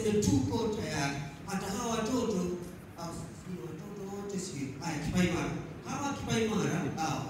tuko tayari. Hata hawa watoto wote si kipaimara, hawa kipaimara hao,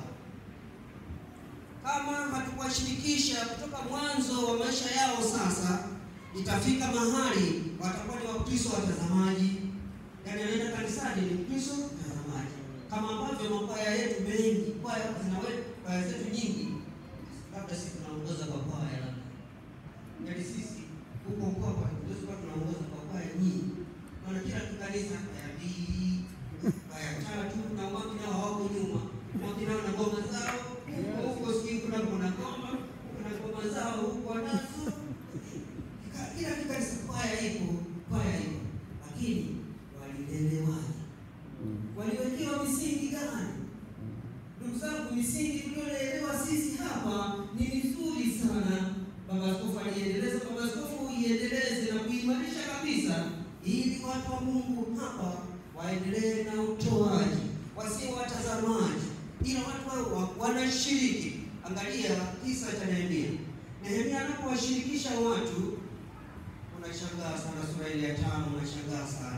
kama hatukuwashirikisha kutoka mwanzo wa maisha yao, sasa itafika mahali watakuwa ni Wakristo watazamaji. Yaani anaenda kanisani ni Mkristo watazamaji, kama ambavyo makwaya yetu mengi, kwaya zetu nyingi, labda sisi tunaongoza kwa kwaya, yaani sisi huko mkoa ndio tunaongoza kwa kwaya nyingi, maana kila kanisa kwaya 2, kwaya 3, na wengine nao hawako nyuma, wengine nao na ngoma zao huko, sisi kuna ngoma zao huko nazo, kila kanisa kwaya ipo, lakini walilelewaje? Waliwekewa misingi gani? Ndugu zangu, misingi tuliyoelewa sisi hapa ni mizuri sana. Baba Askofu aliendeleza, Baba Askofu iendeleze na kuimarisha kabisa, ili watu wa Mungu hapa waendelee na utoaji, wasio watazamaji, ila watu wanashiriki. Angalia kisa cha Nehemia. Nehemia anapowashirikisha watu, unashangaa sana. Sura ile ya 5 unashangaa sana.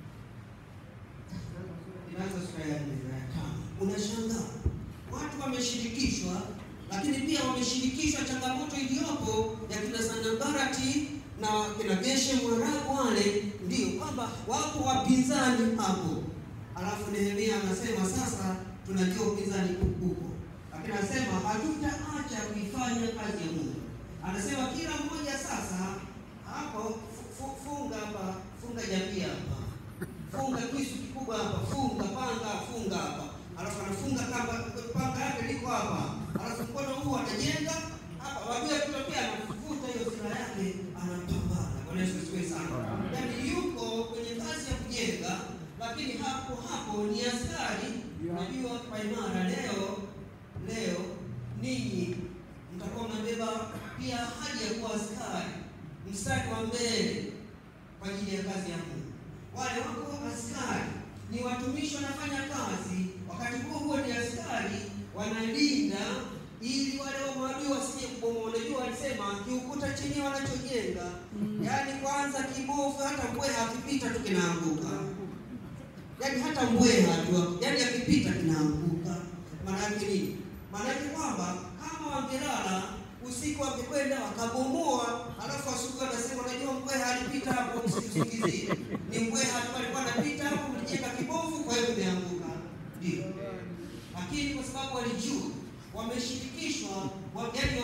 Inaanza sura ya 4 na 5. Unashangaa watu wameshirikishwa, lakini pia wameshirikishwa changamoto iliyopo ya kina Sanbalati na kina Geshem-Warabu, wale ndio kwamba wapo wapinzani hapo. Alafu Nehemia anasema sasa tunajua upinzani huko, lakini anasema hatutaacha kuifanya kazi ya Mungu. Anasema kila mmoja sasa hapo funga hapa, funga jamii hapa, funga kisu kikubwa hapa, funga panga, funga hapa. Alafu anafunga kamba, panga yake liko hapa. Alafu mkono huu anajenga hapa, wajua tutapia, anafuta hiyo silaha yake, anapambana. Bwana Yesu asifiwe sana. Yaani yuko kwenye kazi ya kujenga, lakini hapo ni askari. Unajua kwa imara leo ninyi mtakuwa mnabeba pia haja ya kuwa askari, mstari wa mbele kwa ajili ya kazi ya Mungu. Wale wako askari ni watumishi, wanafanya kazi, wakati huo ni askari, wanalinda ili wale maadui wasije kubomoa. Unajua alisema kiukuta chenye wanachojenga, yaani kwanza kibovu, hata mbweha akipita tu kinaanguka. Yaani hata mbweha tu, yaani akipita kinaanguka. Maana yake nini? Maana yake kwamba kama wangelala usiku wangekwenda wakabomoa, alafu asubuhi anasema unajua mbweha alipita hapo usisingizie. Ni mbweha tu alikuwa anapita hapo, mlijenga kibovu, kwa hiyo kimeanguka. Ndio. Lakini kwa sababu walijua, wameshirikishwa, yaani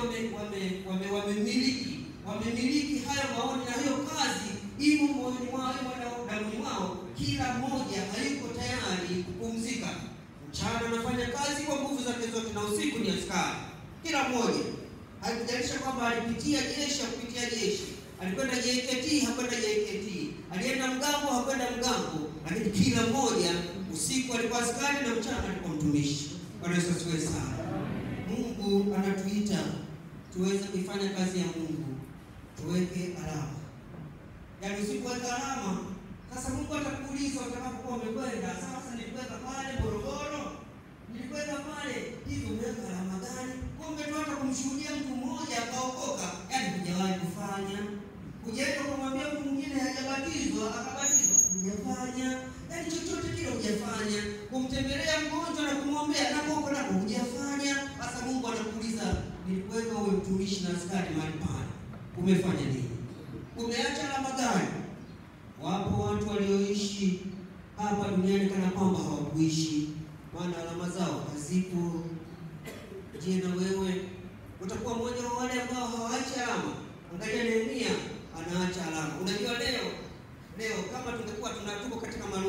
wamemiliki hayo maoni na hiyo kazi imo moyoni mwao, damu mwao. Kila mmoja hayuko tayari kupumzika. Mchana anafanya kazi kwa nguvu zake zote, na usiku ni askari. Kila mmoja, haikujalisha kwamba alipitia jeshi, kupitia jeshi, alikwenda JKT, hakwenda JKT, alienda mgambo, hakwenda mgambo, lakini kila mmoja usiku alikuwa askari na mchana alikuwa mtumishi. Bwana Yesu asifiwe sana. Mungu anatuita tuweze kuifanya kazi ya Mungu, tuweke alama. Yaani usipoweka alama, sasa Mungu atakuuliza utakapokuwa umekwenda, sasa nilikwenda pale Morogoro, nilikwenda pale, hivi umeweka alama gani? Kumbe tu hata kumshuhudia mtu mmoja akaokoka, yaani hujawahi kufanya. Hujaenda kumwambia mtu mwingine hajabatizwa akabatizwa, hujafanya. Yaani chochote kile hujafanya. Kumtembelea mgonjwa na kumwombea na kuokoka nako hujafanya. Sasa Mungu anakuuliza, nilikuweka uwe mtumishi na askari mahali pale, umefanya nini? Umeacha alama gani? Wapo watu walioishi hapa duniani kana kwamba hawakuishi, maana alama zao hazipo. Je, na wewe utakuwa mmoja wa wale ambao hawaachi alama? Angalia Nehemia anaacha alama. Unajua leo kama tungekuwa tunatuko katika